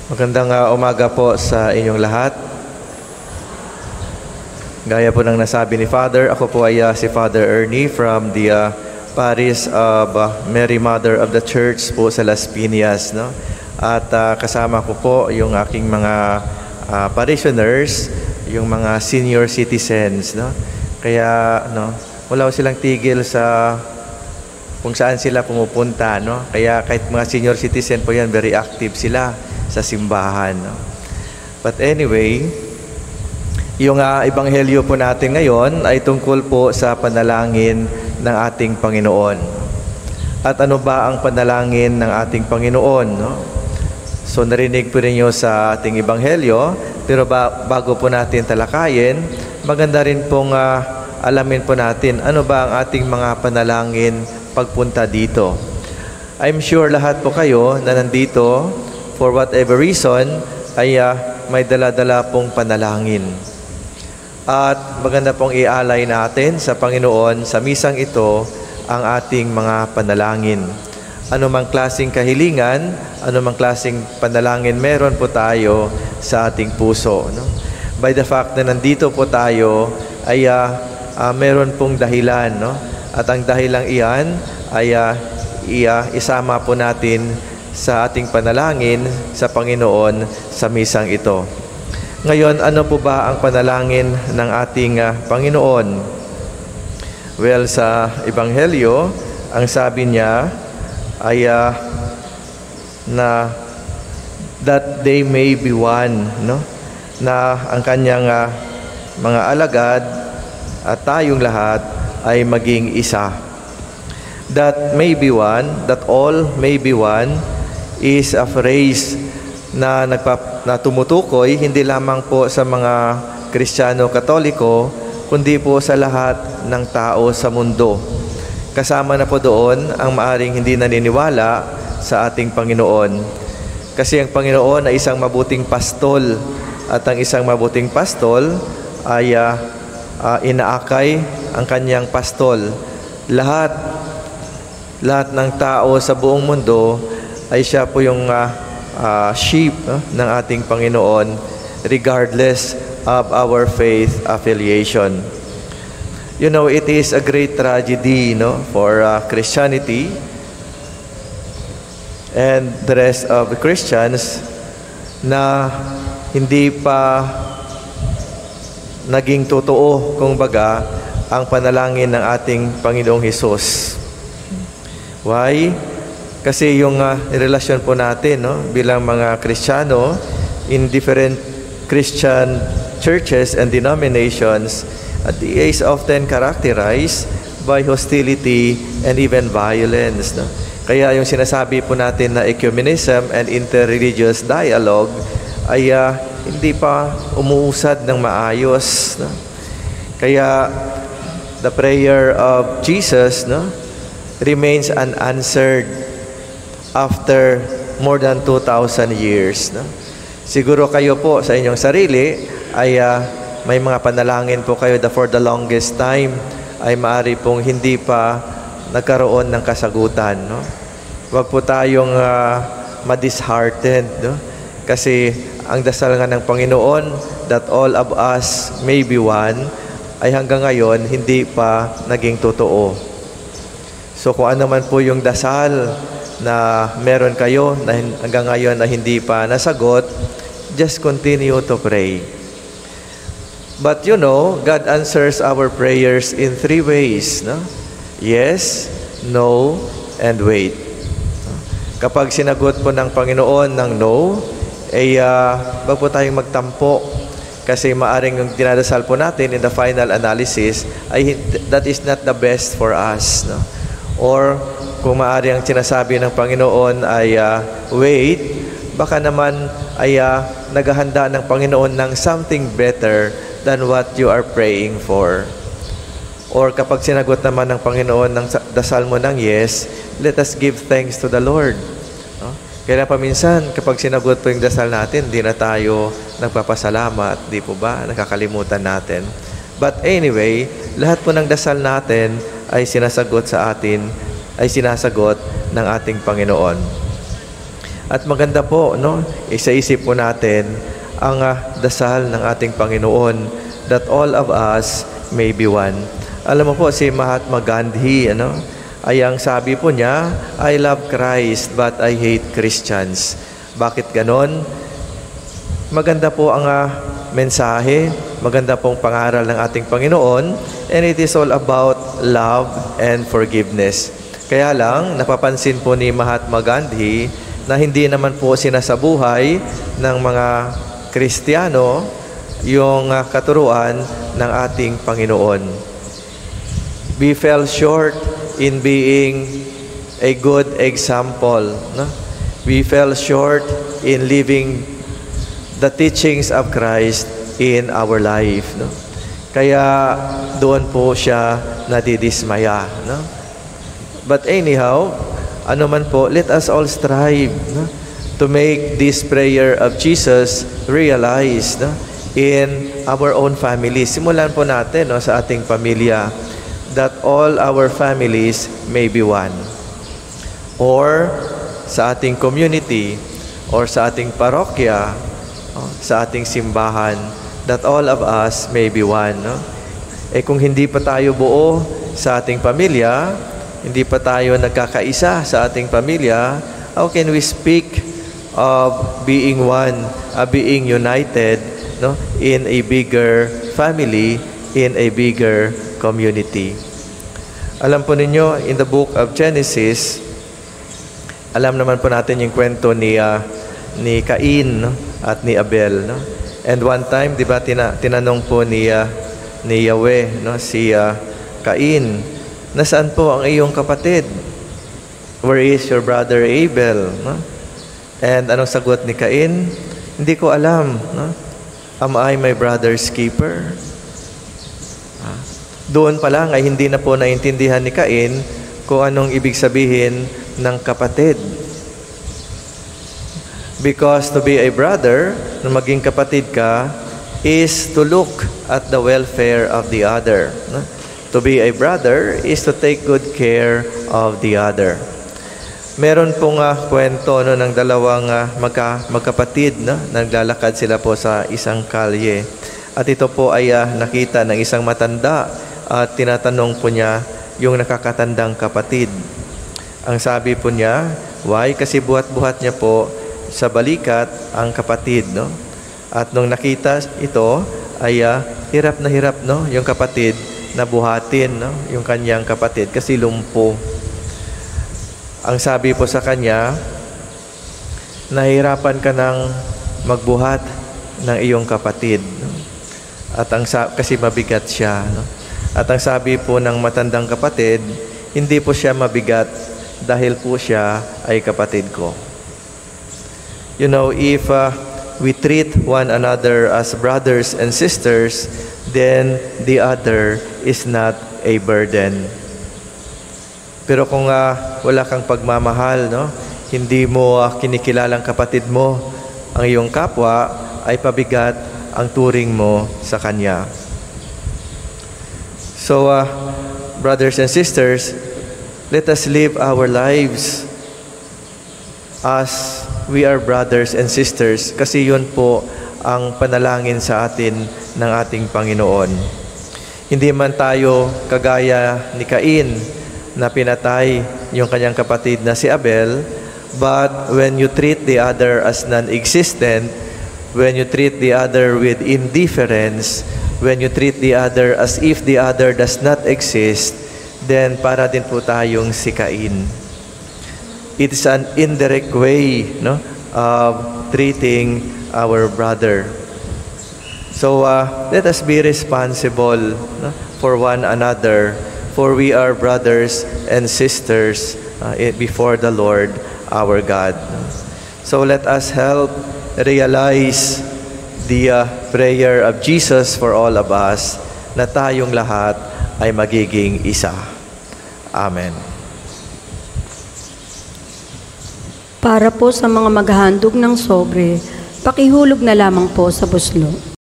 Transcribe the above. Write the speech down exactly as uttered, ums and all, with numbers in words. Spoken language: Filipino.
Magandang uh, umaga po sa inyong lahat. Gaya po ng nasabi ni Father, ako po ay uh, si Father Ernie from the uh, Parish of uh, Mary Mother of the Church po sa Las Piñas, no? At uh, kasama ko po yung aking mga uh, parishioners, yung mga senior citizens, no? Kaya no, wala silang tigil sa kung saan sila pumupunta, no? Kaya kahit mga senior citizen po yan, very active sila sa simbahan, no? But anyway, yung uh, ebanghelyo po natin ngayon ay tungkol po sa panalangin ng ating Panginoon. At ano ba ang panalangin ng ating Panginoon, no? So narinig po rin nyo sa ating ebanghelyo, pero ba, bago po natin talakayin, maganda rin pong uh, alamin po natin ano ba ang ating mga panalangin pagpunta dito. I'm sure lahat po kayo na nandito, for whatever reason, ay uh, may dala-dala pong panalangin. At maganda pong ialay natin sa Panginoon sa misang ito ang ating mga panalangin. Ano mang klaseng kahilingan, ano mang klaseng panalangin meron po tayo sa ating puso, no? By the fact na nandito po tayo, ay uh, uh, meron pong dahilan, no? At ang dahilang iyan ay uh, iya, isama po natin sa ating panalangin sa Panginoon sa misang ito. Ngayon, ano po ba ang panalangin ng ating uh, Panginoon? Well, sa Ebanghelyo, ang sabi niya ay uh, na that they may be one, no? Na ang kanyang uh, mga alagad at tayong lahat ay maging isa. That may be one, that all may be one, is a phrase na, nagpa, na tumutukoy hindi lamang po sa mga Kristiyano Katoliko, kundi po sa lahat ng tao sa mundo. Kasama na po doon ang maaring hindi naniniwala sa ating Panginoon. Kasi ang Panginoon ay isang mabuting pastol, at ang isang mabuting pastol ay uh, uh, inaakay ang kanyang pastol. Lahat, lahat ng tao sa buong mundo ay siya po yung uh, uh, sheep uh, ng ating Panginoon, regardless of our faith affiliation. You know, it is a great tragedy, no, for uh, Christianity and the rest of the Christians na hindi pa naging totoo, kung baga, ang panalangin ng ating Panginoong Hesus. Why? Kasi yung uh, relasyon po natin, no, bilang mga Kristiyano in different Christian churches and denominations, uh, is often characterized by hostility and even violence, no? Kaya yung sinasabi po natin na ecumenism and interreligious dialogue ay uh, hindi pa umuusad ng maayos, no? Kaya the prayer of Jesus, no, remains unanswered after more than two thousand years, no? Siguro kayo po sa inyong sarili ay uh, may mga panalangin po kayo that for the longest time ay maaari pong hindi pa nagkaroon ng kasagutan, no? Huwag po tayong uh, ma-disheartened, no? Kasi ang dasal nga ng Panginoon that all of us may be one ay hanggang ngayon hindi pa naging totoo. So kung ano man po yung dasal na meron kayo na hanggang ngayon na hindi pa nasagot, just continue to pray. But you know, God answers our prayers in three ways, no? Yes, no, and wait. Kapag sinagot po ng Panginoon ng no, ay uh, wag po tayong magtampo, kasi maaring yung dinadasal po natin in the final analysis ay that is not the best for us, no? Or kung maaari ang sinasabi ng Panginoon ay uh, wait, baka naman ay uh, naghahanda ng Panginoon ng something better than what you are praying for. Or kapag sinagot naman ng Panginoon ng dasal mo ng yes, let us give thanks to the Lord, no? Kaya paminsan kapag sinagot po yung dasal natin, di na tayo nagpapasalamat, di po ba? Nakakalimutan natin. But anyway, lahat po ng dasal natin ay sinasagot sa atin, ay sinasagot ng ating Panginoon. At maganda po, no, isa-isip po natin ang uh, dasal ng ating Panginoon that all of us may be one. Alam mo po, si Mahatma Gandhi, ano, ay ang sabi po niya, I love Christ but I hate Christians. Bakit ganon? Maganda po ang uh, mensahe, maganda pong pangaral ng ating Panginoon, and it is all about love and forgiveness. Kaya lang, napapansin po ni Mahatma Gandhi na hindi naman po sinasabuhay ng mga Kristiyano yung uh, katuruan ng ating Panginoon. We fell short in being a good example. No? We fell short in living the teachings of Christ in our life. No? Kaya doon po siya nadidismaya. No? But anyhow, ano man po, let us all strive, no, to make this prayer of Jesus realize, no, in our own family. Simulan po natin, no, sa ating pamilya, that all our families may be one. Or sa ating community, or sa ating parokya, no, sa ating simbahan, that all of us may be one. No? Eh kung hindi pa tayo buo sa ating pamilya, hindi pa tayo nagkakaisa sa ating pamilya, how can we speak of being one, uh, being united, no, in a bigger family, in a bigger community? Alam po ninyo, in the book of Genesis, alam naman po natin yung kwento ni, uh, ni Cain, no, at ni Abel. No? And one time, di ba, tina, tinanong po ni, uh, ni Yahweh, no, si uh, Cain, nasaan po ang iyong kapatid? Where is your brother Abel? No? And anong sagot ni Cain? Hindi ko alam. No? Am I my brother's keeper? Ah. Doon pa lang ay hindi na po naintindihan ni Cain kung anong ibig sabihin ng kapatid. Because to be a brother, na maging kapatid ka, is to look at the welfare of the other. No? To be a brother is to take good care of the other. Meron pong uh, kwento, no, ng dalawang uh, magka, magkapatid, no? Naglalakad sila po sa isang kalye. At ito po ay uh, nakita ng isang matanda at tinatanong po niya yung nakakatandang kapatid. Ang sabi po niya, why? Kasi buhat-buhat niya po sa balikat ang kapatid. No? At nung nakita ito, ay uh, hirap na hirap, no, yung kapatid na buhatin, no, yung kanyang kapatid kasi lumpo. Ang sabi po sa kanya, nahihirapan ka ng magbuhat ng iyong kapatid. No? At ang kasi mabigat siya. No? At ang sabi po ng matandang kapatid, hindi po siya mabigat dahil po siya ay kapatid ko. You know, if uh, we treat one another as brothers and sisters, then the other is not a burden. Pero kung uh, wala kang pagmamahal, no, hindi mo uh, kinikilalang kapatid mo, ang iyong kapwa, ay pabigat ang turing mo sa kanya. So, uh, brothers and sisters, let us live our lives as we are brothers and sisters, kasi yun po ang panalangin sa atin ng ating Panginoon. Hindi man tayo kagaya ni Cain na pinatay yung kanyang kapatid na si Abel, but when you treat the other as non-existent, when you treat the other with indifference, when you treat the other as if the other does not exist, then para din po tayong si Cain. It is an indirect way, no, of treating our brother. So uh, let us be responsible, no, for one another, for we are brothers and sisters uh, before the Lord our God. So let us help realize the uh, prayer of Jesus for all of us, na tayong lahat ay magiging isa. Amen. Para po sa mga maghahandog ng sobre, pakihulog na lamang po sa buslo.